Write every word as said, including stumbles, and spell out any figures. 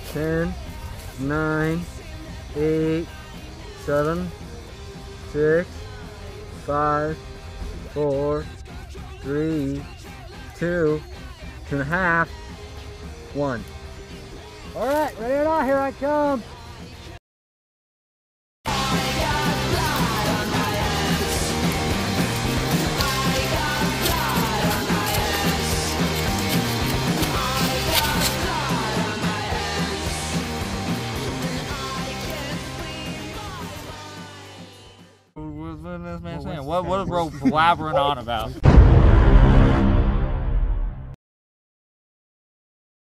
ten, nine, eight, seven, six, five, four, three, two, two and a half, one. All right, ready or not, here I come. What, what is bro blabbering on about?